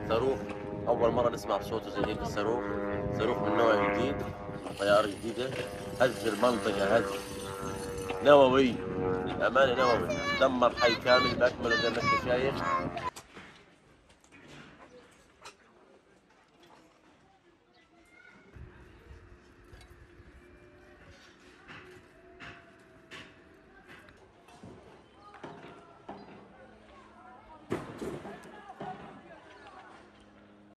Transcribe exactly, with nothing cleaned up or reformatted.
صاروخ أول مرة نسمع صوته زي هيك الصاروخ، صاروخ من نوع جديد، طيارة جديدة، هز المنطقة هز نووي، للأمانة نووي، دمر حي كامل بأكمله زي ما أنت شايف،